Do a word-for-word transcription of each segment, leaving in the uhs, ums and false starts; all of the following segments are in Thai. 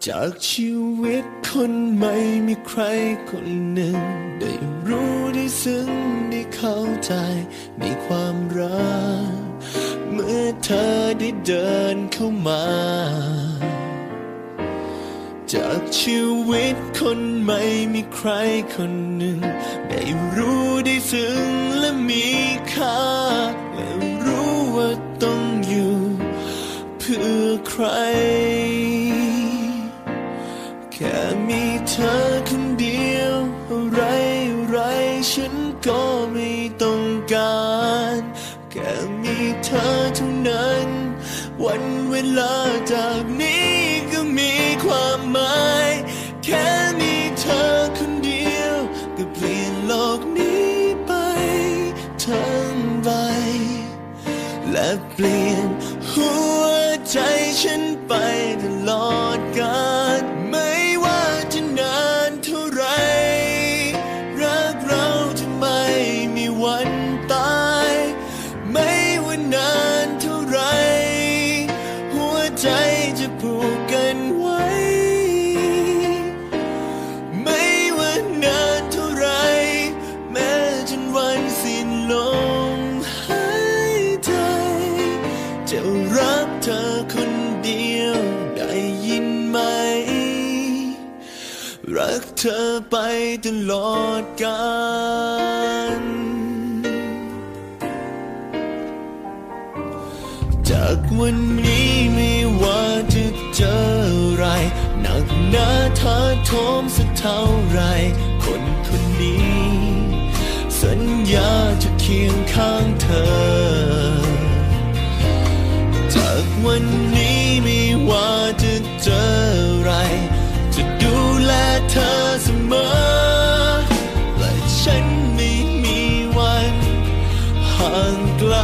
จากชีวิตคนไม่มีใครคนหนึ่งได้รู้ได้ซึ้งได้เข้าใจในความรักเมื่อเธอได้เดินเข้ามาจากชีวิตคนไม่มีใครคนหนึ่งได้รู้ได้ซึ้งและมีค่าและรู้ว่าต้องอยู่เพื่อใครแค่มีเธอคนเดียวอะไรอะไรฉันก็ไม่ต้องการแค่มีเธอเท่านั้นวันเวลาจากนี้ก็มีความหมายแค่มีเธอคนเดียวก็เปลี่ยนโลกนี้ไปทั้งใบและเปลี่ยนหัวใจฉันไปตลอดกาลไม่ว่าจะนานเท่าไรรักเราจะไม่มีวันตายไม่ว่านานเท่าไรหัวใจจะผูกกันไว้ไม่ว่านานเท่าไรแม้จนวันสิ้นลมหายใจจะรักเธอคนเดียวได้ยินไหมรักเธอไปตลอดกาลจากวันนี้ไม่ว่าจะเจออะไรหนักหนาท้าโถมสักเท่าไรคนคนนี้สัญญาจะเคียงข้างเธอจากวันนี้ไม่ว่าจะเจออะไรจะดูแลเธอเสมอและฉันไม่มีวันห่างไกล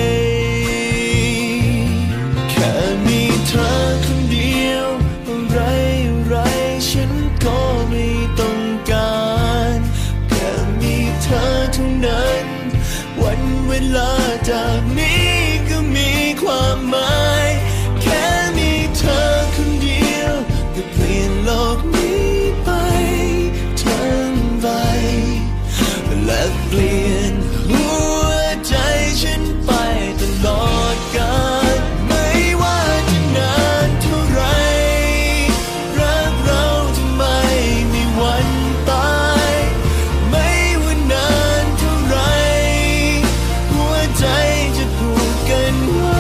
แค่มีเธอคนเดียวอะไรอะไรฉันก็ไม่ต้องการแค่มีเธอเท่านั้นวันเวลาจากนี้ก็มีความหมายแค่มีเธอคนเดียวก็เปลี่ยนโลกนี้ไปทั้งใบและเปลี่ยนหัวใจฉันไปตลอดกาลไม่ว่าจะนานเท่าไรรักเราจะไม่มีวันตายไม่ว่านานเท่าไรหัวใจจะผูกกันไว้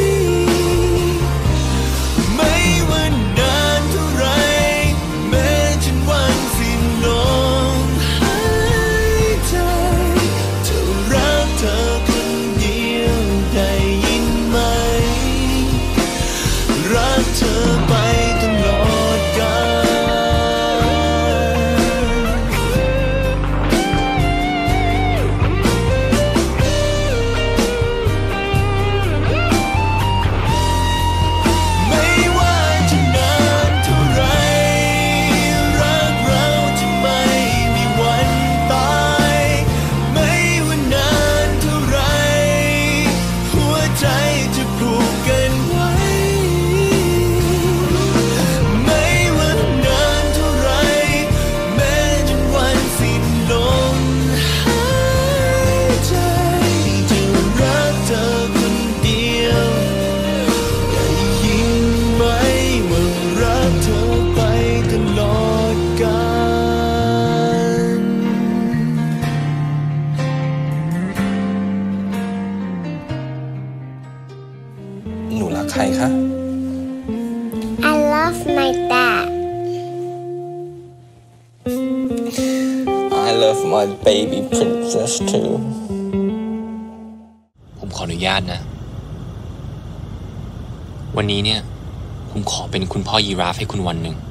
ไม่ว่านานเท่าไรแม้จนวันสิ้นลมหายใจจะรักเธอคนเดียวได้ยินไหมรักเธอไปตลอดกาลไม่ว่าจะนานเท่าไรรักเราจะไม่มีวันตายไม่ว่านานเท่าไรหัวใจจะผูกกันไว้ไม่ว่านานเท่าไรแม้จนวันสิ้นลมหายใจจะรักเธอคนเดียวได้ยินไหมว่ารักเธอไปตลอดกาลหนูรักใครคะ I love my dad. I love my baby princess too ผมขออนุญาตนะวันนี้เนี่ยผมขอเป็นคุณพ่อยีราฟให้คุณวันหนึ่ง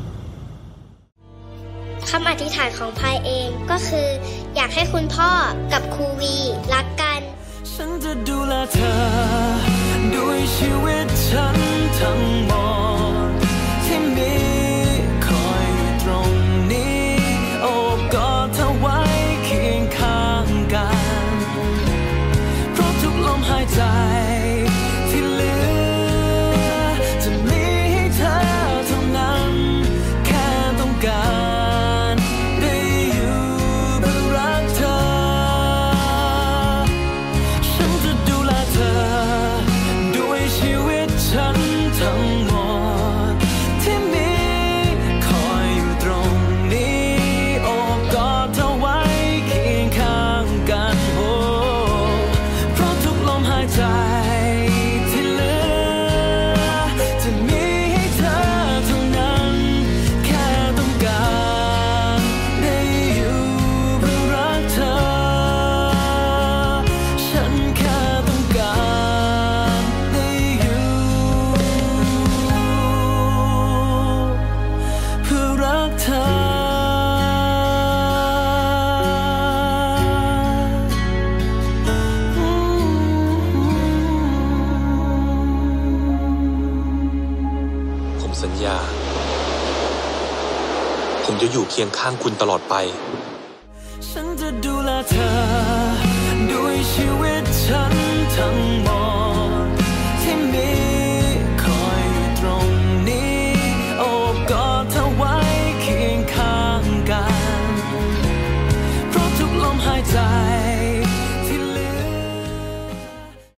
คำอธิษฐานของพายเองก็คืออยากให้คุณพ่อกับครูวีรักกันฉันจะดูแลเธอด้วยชีวิตฉันทั้งหมดที่มีคอยอยู่ตรงนี้โอบกอดเธอไว้เคียงข้างกันเพราะทุกลมหายใจที่เหลือจะมีให้เธอเท่านั้นญาผมจะอยู่เคียงข้างคุณตลอดไปฉันจะดูแลเธอด้วยชีวิตฉันทั้งหมด